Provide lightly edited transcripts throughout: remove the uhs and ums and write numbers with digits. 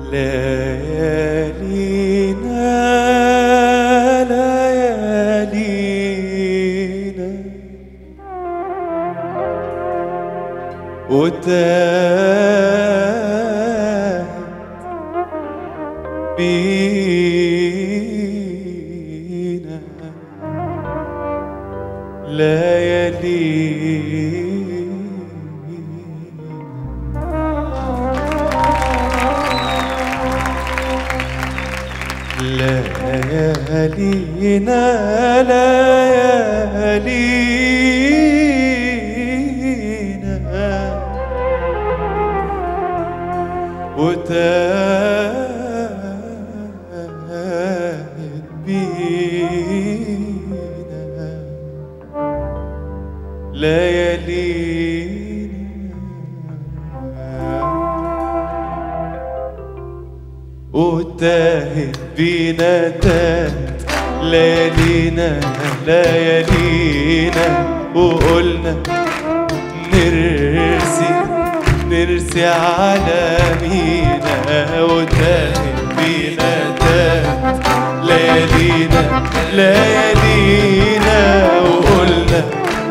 ليالينا ليالينا وتاهت بينا ليالينا ليالينا ليالينا وتاهت بينا ليالينا وتاهت بينا تاهت ليالينا ليالينا وقلنا نرسي على مينا وتاهت بينا تاهت ليالينا ليالينا وقلنا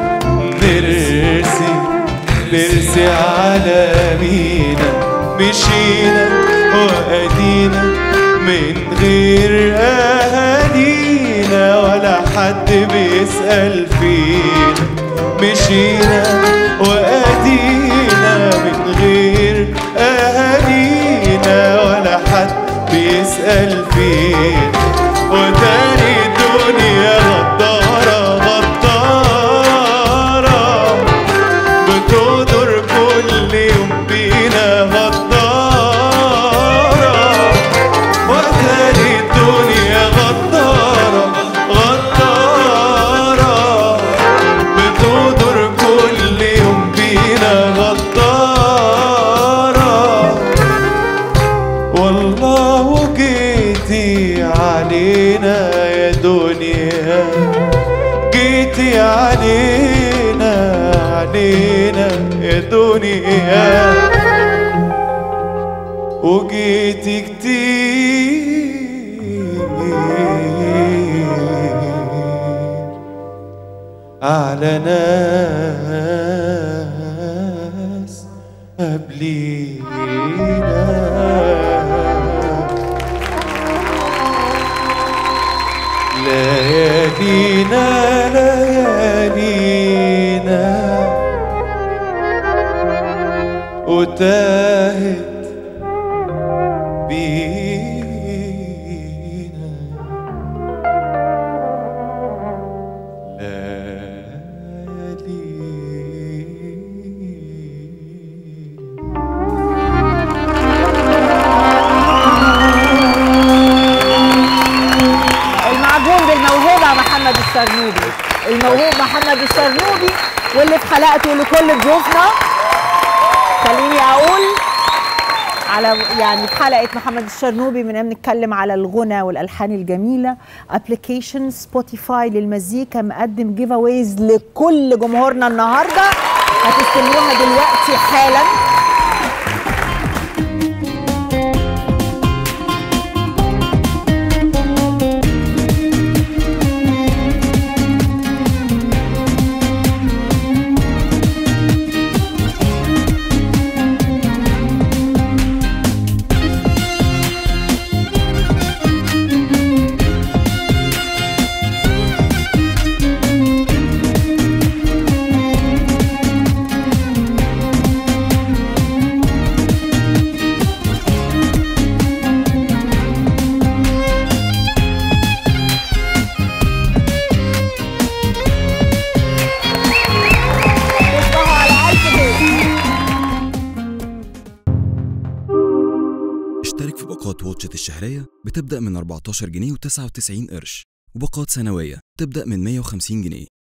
نرسي على مينا مشينا وأدينا من غير أهالينا ولا حد بيسأل فينا مشينا وأدينا من غير أهالينا ولا حد بيسأل فينا وتاني الدنيا غدارة غدارة بتغدر كل يوم بينا غدارة وتاني الدنيا غدارة غدارة بتغدر كل يوم بينا غدارة والله جيتي علينا يا دنيا جيتي علينا علينا يا دنيا وجيتي كتير على ناس قبلينا ليالينا ليالينا وتاهت بينا المعجون بالموهبة محمد الشرنوبي، الموهوب محمد الشرنوبي، واللي في حلقته لكل ضيوفنا. خليني اقول على في حلقه محمد الشرنوبي بنتكلم على الغنى والالحان الجميله. ابلكيشن سبوتيفاي للمزيكا مقدم جيف اويز لكل جمهورنا النهارده، هتستلموها دلوقتي حالا. اشترك في باقات واتشت الشهرية بتبدأ من 14 جنيه و99 قرش، وباقات سنوية تبدأ من 150 جنيه.